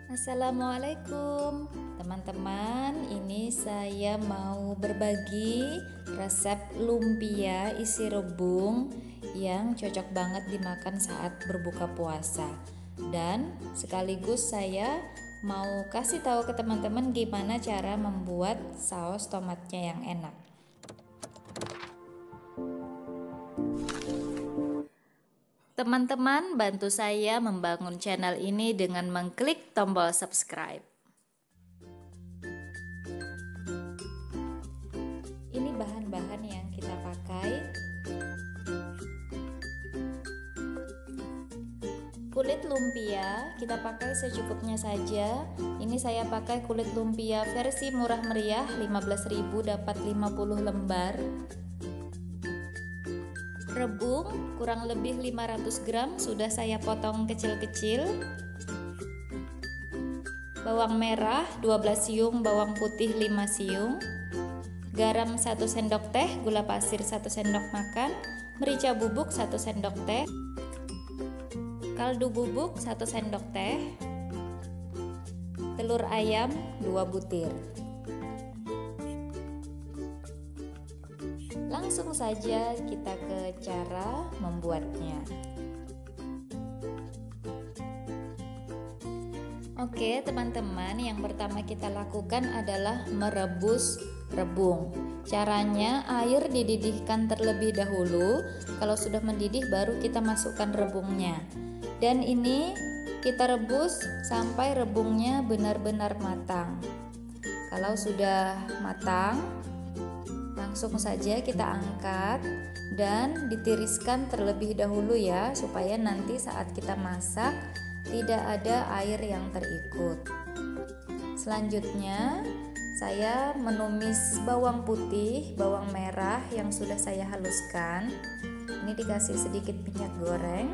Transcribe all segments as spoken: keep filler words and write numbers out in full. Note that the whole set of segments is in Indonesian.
Assalamualaikum teman-teman, ini saya mau berbagi resep lumpia isi rebung yang cocok banget dimakan saat berbuka puasa. Dan sekaligus saya mau kasih tahu ke teman-teman gimana cara membuat saus tomatnya yang enak. Teman-teman, bantu saya membangun channel ini dengan mengklik tombol subscribe. Ini bahan-bahan yang kita pakai. Kulit lumpia kita pakai secukupnya saja. Ini saya pakai kulit lumpia versi murah meriah, lima belas ribu dapat lima puluh lembar. Rebung kurang lebih lima ratus gram sudah saya potong kecil-kecil. Bawang merah dua belas siung, bawang putih lima siung. Garam satu sendok teh, gula pasir satu sendok makan, merica bubuk satu sendok teh. Kaldu bubuk satu sendok teh. Telur ayam dua butir. Langsung saja kita ke cara membuatnya. Oke teman-teman, yang pertama kita lakukan adalah merebus rebung. Caranya, air dididihkan terlebih dahulu. Kalau sudah mendidih baru kita masukkan rebungnya. Dan ini kita rebus sampai rebungnya benar-benar matang. Kalau sudah matang, langsung saja kita angkat dan ditiriskan terlebih dahulu ya, supaya nanti saat kita masak tidak ada air yang terikut. Selanjutnya saya menumis bawang putih, bawang merah yang sudah saya haluskan. Ini dikasih sedikit minyak goreng.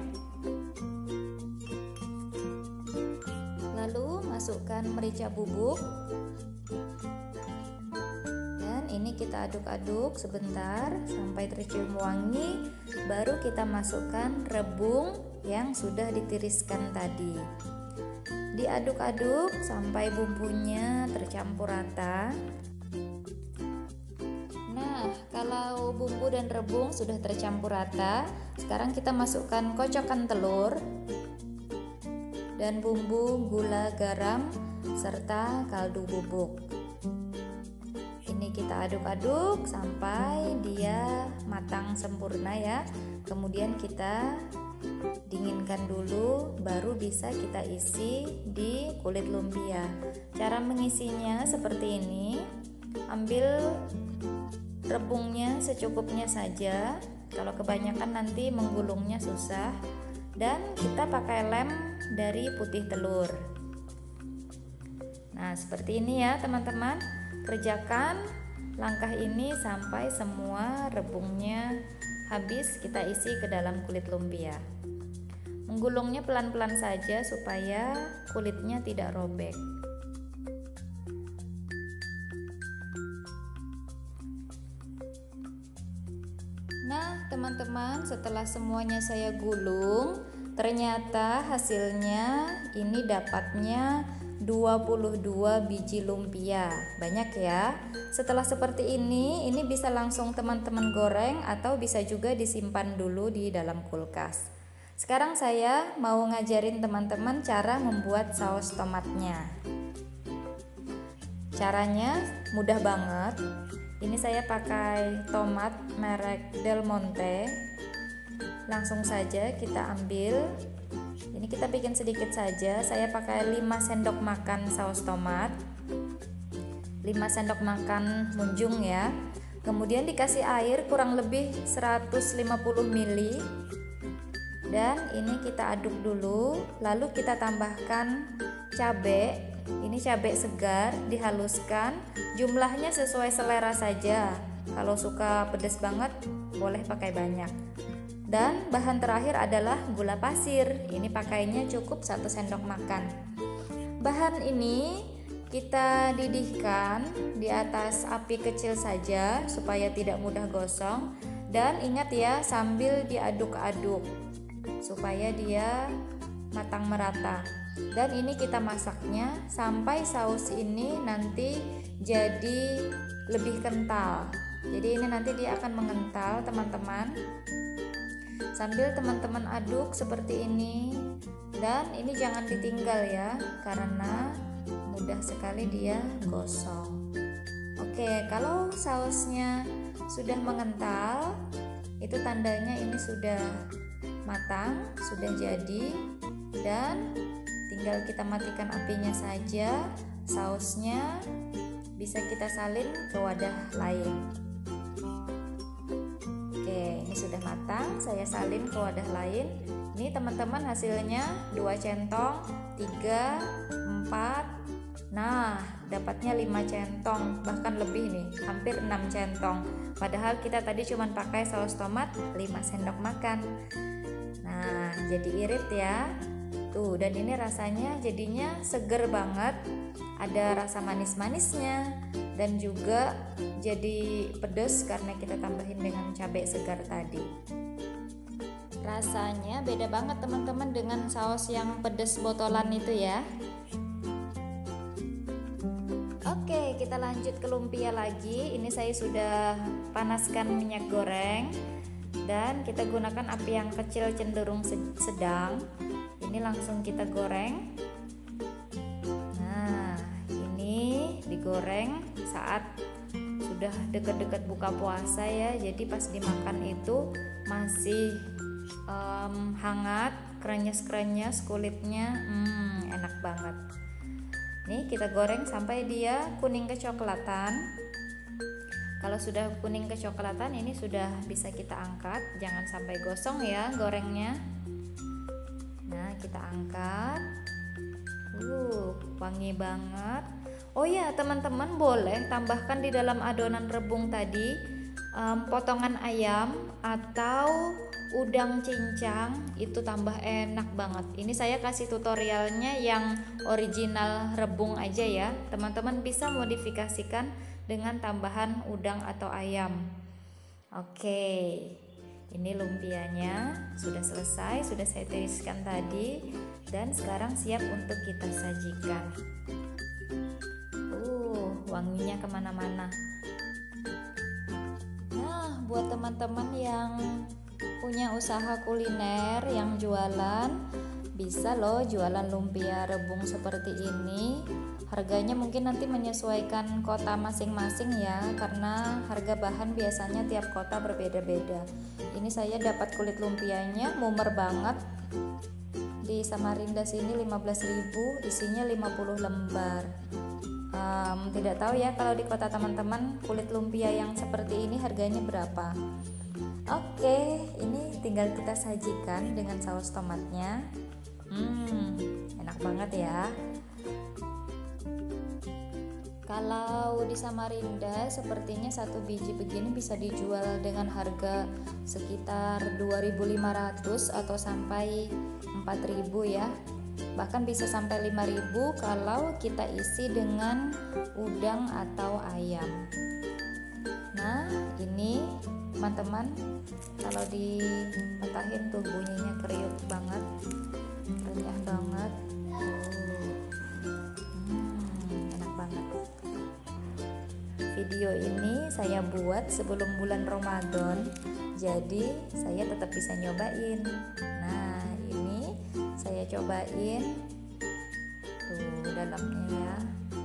Lalu masukkan merica bubuk. Ini kita aduk-aduk sebentar sampai tercium wangi, baru kita masukkan rebung yang sudah ditiriskan tadi. Diaduk-aduk sampai bumbunya tercampur rata. Nah, kalau bumbu dan rebung sudah tercampur rata, sekarang kita masukkan kocokan telur dan bumbu, gula, garam, serta kaldu bubuk. Ini kita aduk-aduk sampai dia matang sempurna ya. Kemudian kita dinginkan dulu, baru bisa kita isi di kulit lumpia. Cara mengisinya seperti ini. Ambil rebungnya secukupnya saja. Kalau kebanyakan nanti menggulungnya susah. Dan kita pakai lem dari putih telur. Nah, seperti ini ya teman-teman. Kerjakan langkah ini sampai semua rebungnya habis kita isi ke dalam kulit lumpia. Menggulungnya pelan-pelan saja supaya kulitnya tidak robek. Nah teman-teman, setelah semuanya saya gulung, ternyata hasilnya ini dapatnya dua puluh dua biji lumpia. Banyak ya. Setelah seperti ini, ini bisa langsung teman-teman goreng atau bisa juga disimpan dulu di dalam kulkas. Sekarang saya mau ngajarin teman-teman cara membuat saus tomatnya. Caranya mudah banget. Ini saya pakai tomat merek Del Monte. Langsung saja kita ambil. Ini kita bikin sedikit saja. Saya pakai lima sendok makan saus tomat, lima sendok makan munjung ya. Kemudian dikasih air kurang lebih seratus lima puluh mililiter. Dan ini kita aduk dulu. Lalu kita tambahkan cabai. Ini cabai segar dihaluskan. Jumlahnya sesuai selera saja. Kalau suka pedas banget boleh pakai banyak. Dan bahan terakhir adalah gula pasir. Ini pakainya cukup satu sendok makan. Bahan ini kita didihkan di atas api kecil saja supaya tidak mudah gosong. Dan ingat ya, sambil diaduk-aduk supaya dia matang merata. Dan ini kita masaknya sampai saus ini nanti jadi lebih kental. Jadi ini nanti dia akan mengental, teman-teman. Sambil teman-teman aduk seperti ini. Dan ini jangan ditinggal ya, karena mudah sekali dia gosong. Oke, kalau sausnya sudah mengental, itu tandanya ini sudah matang, sudah jadi, dan tinggal kita matikan apinya saja. Sausnya bisa kita salin ke wadah lain. Oke, ini sudah matang, saya salin ke wadah lain. Ini teman-teman hasilnya dua centong, tiga, empat. Nah, dapatnya lima centong, bahkan lebih nih, hampir enam centong. Padahal kita tadi cuma pakai saus tomat lima sendok makan. Nah, jadi irit ya. Tuh, dan ini rasanya jadinya seger banget. Ada rasa manis-manisnya dan juga jadi pedas karena kita tambahin dengan cabai segar tadi. Rasanya beda banget teman-teman dengan saus yang pedas botolan itu ya. Oke, kita lanjut ke lumpia lagi. Ini saya sudah panaskan minyak goreng dan kita gunakan api yang kecil cenderung sedang. Ini langsung kita goreng. Nah, ini digoreng saat sudah dekat-dekat buka puasa ya. Jadi pas dimakan itu masih um, hangat, krenyes-krenyes kulitnya, hmm, enak banget. Nih kita goreng sampai dia kuning kecoklatan. Kalau sudah kuning kecoklatan ini sudah bisa kita angkat. Jangan sampai gosong ya gorengnya. Nah, kita angkat. Uh, wangi banget. Oh ya, teman-teman boleh tambahkan di dalam adonan rebung tadi um, potongan ayam atau udang cincang, itu tambah enak banget. Ini saya kasih tutorialnya yang original rebung aja ya. Teman-teman bisa modifikasikan dengan tambahan udang atau ayam. Oke, ini lumpianya sudah selesai, sudah saya tiriskan tadi, dan sekarang siap untuk kita sajikan. Uh, wanginya kemana-mana. Nah, buat teman-teman yang punya usaha kuliner yang jualan, bisa loh jualan lumpia rebung seperti ini. Harganya mungkin nanti menyesuaikan kota masing-masing ya, karena harga bahan biasanya tiap kota berbeda-beda. Ini saya dapat kulit lumpianya mumer banget. Di Samarinda sini lima belas ribu, isinya lima puluh lembar. um, Tidak tahu ya kalau di kota teman-teman kulit lumpia yang seperti ini harganya berapa. Oke, ini tinggal kita sajikan dengan saus tomatnya. Hmm, enak banget ya. Kalau di Samarinda sepertinya satu biji begini bisa dijual dengan harga sekitar dua ribu lima ratus atau sampai empat ribu ya. Bahkan bisa sampai lima ribu kalau kita isi dengan udang atau ayam. Nah, ini teman-teman, kalau dipatahin tuh bunyinya kriuk banget, renyah banget. Hmm, enak banget. Video ini saya buat sebelum bulan Ramadan, jadi saya tetap bisa nyobain. Nah, ini saya cobain tuh dalamnya ya.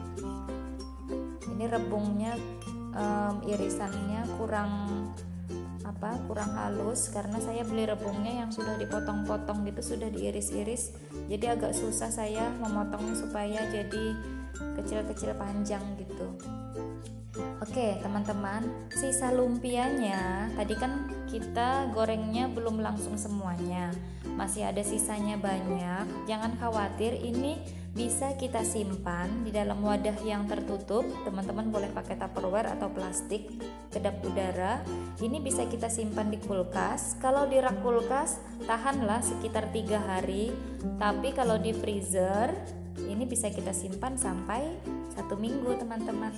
Ini rebungnya, um, irisannya kurang apa kurang halus karena saya beli rebungnya yang sudah dipotong-potong gitu, sudah diiris-iris, jadi agak susah saya memotongnya supaya jadi kecil-kecil panjang gitu. Oke teman-teman, sisa lumpianya tadi kan kita gorengnya belum langsung semuanya, masih ada sisanya banyak. Jangan khawatir, ini bisa kita simpan di dalam wadah yang tertutup. Teman-teman boleh pakai tupperware atau plastik kedap udara. Ini bisa kita simpan di kulkas. Kalau di rak kulkas tahanlah sekitar tiga hari, tapi kalau di freezer ini bisa kita simpan sampai satu minggu teman-teman.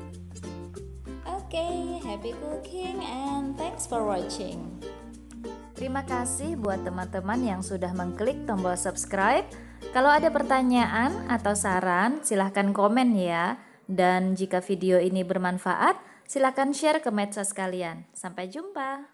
Oke, okay, happy cooking and thanks for watching. Terima kasih buat teman-teman yang sudah mengklik tombol subscribe. Kalau ada pertanyaan atau saran, silahkan komen ya. Dan jika video ini bermanfaat, silahkan share ke medsos kalian. Sampai jumpa.